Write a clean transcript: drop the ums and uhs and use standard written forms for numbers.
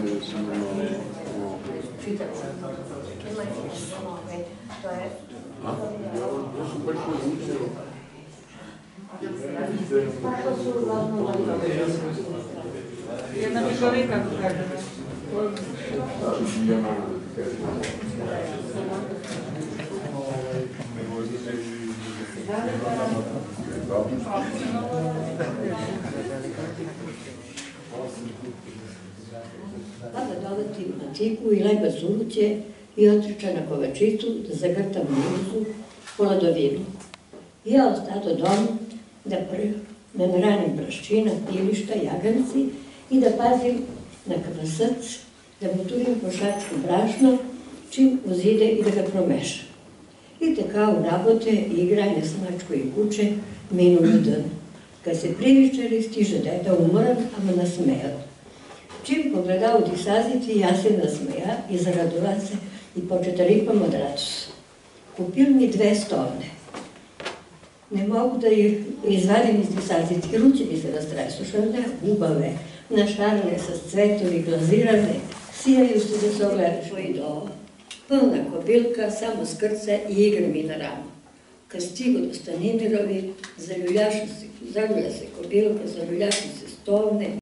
sam imao... Čitam sam. To je... Ja sam baš učio. Jedna Mišovika, kako kažem. Ja mogu da ti kažem. Tada doleti na cipu i leba suruće i otriča na kovačicu da zagrta muzu pola do vinu. I ja ostado dom da ranim praščina, pilišta, jaganci i da pazim na kvasac, da buturim košačku brašno čim uzide i da ga promešam. I tako u rabote i igranje s mačko i kuće minu na dan. Kad se privičari stiže deda umoran, a me nasmejao. Čim pogledao disaziti, ja se nasmeja i zaradova se i početa ripam od radosti. Kupil mi 2 stovne. Ne mogu da ih izvadim iz disaziti, ruče mi se rastresušane, ubave, našarane sa cvetovi, glazirane, sijaju se da se ogledaš i do. Polna kobilka, samo skrce i igra mi na ramu. Kad stigu do Stanimirovi, zaljulja se kobilka, zaljuljašu se stovne,